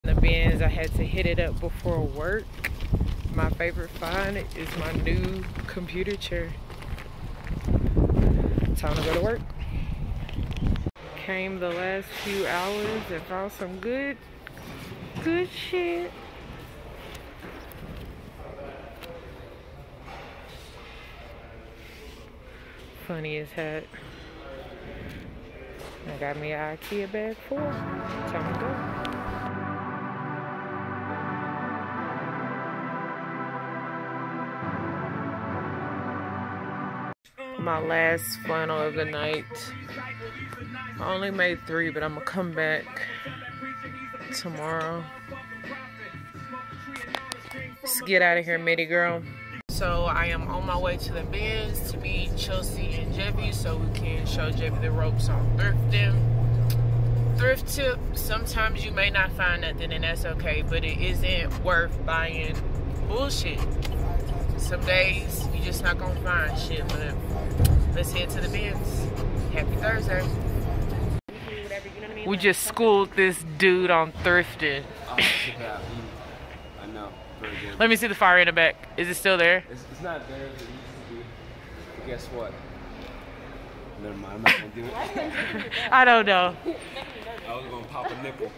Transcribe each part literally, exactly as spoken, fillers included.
The bins, I had to hit it up before work. My favorite find is my new computer chair. Time to go to work. Came the last few hours and found some good, good shit. Funniest hat. I got me an IKEA bag full. Time to go. My last flannel of the night. I only made three, but I'm gonna come back tomorrow. Let's get out of here, Mitty girl. So I am on my way to the bins to meet Chelsea and Jeffy so we can show Jeffy the ropes on thrifting. Thrift tip, sometimes you may not find nothing and that's okay, but it isn't worth buying bullshit. Some days you just not gonna find shit, but let's head to the bins. Happy Thursday. We just schooled this dude on thrifting. Oh, yeah, I know. Let me see the fire in the back. Is it still there? It's, it's not there. It used to be. But guess what? Never mind. I'm not gonna do it. I don't know. I was gonna pop a nipple.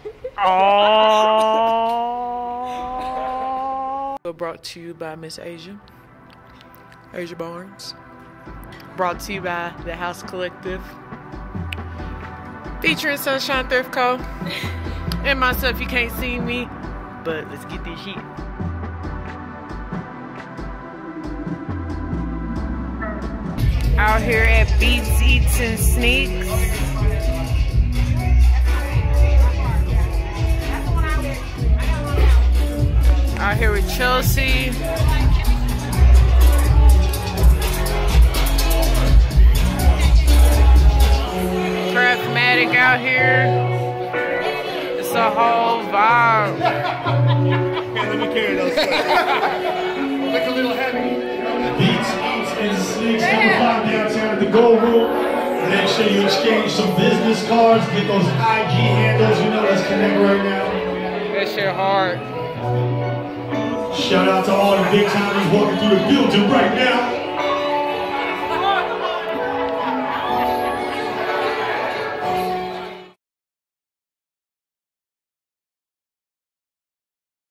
Oh. Brought to you by Miss Asia. Asia Barnes. Brought to you by the House Collective. Featuring Sunshine Thrift Co. And myself, you can't see me, but let's get this shit. Out here at Beats, Eats, and Sneaks. Out here with Chelsea. Craftmatic out here. It's a whole vibe. Let me carry those. Look a little heavy. Beats, Eats, and Sneaks, number five downtown at the Gold Room. Make sure you exchange some business cards, get those I G handles, you know, let's connect right now. That shit hard. Shout out to all the big timers walking through the building right now.